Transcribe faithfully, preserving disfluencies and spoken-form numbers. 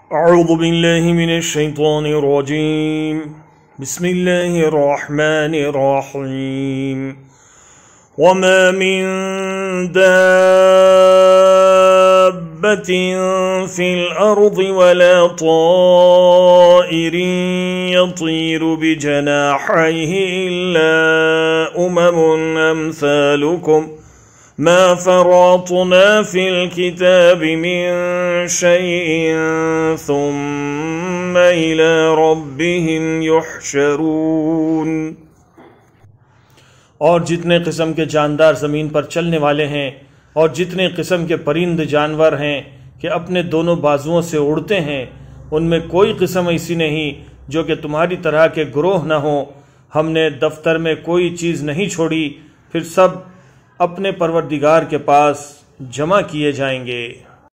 अऊज़ु बिल्लाहि मिनश शैतानिर रजीम बिस्मिल्लाहिर रहमानिर रहीम वमा मिन दाब्बतिन फिल अर्दि वला ताइरिन यतीरु बिजनाहिहि इल्ला उममुन अम्सालुकुम मा फरतना फिल किताबि मिन शैइन सुम्मा इला रब्बिहिम युहशरून। और जितने किस्म के जानदार ज़मीन पर चलने वाले हैं और जितने किस्म के परिंद जानवर हैं कि अपने दोनों बाजुओं से उड़ते हैं, उनमें कोई किस्म ऐसी नहीं जो कि तुम्हारी तरह के ग्रोह न हो। हमने दफ्तर में कोई चीज़ नहीं छोड़ी, फिर सब अपने परवरदिगार के पास जमा किए जाएंगे।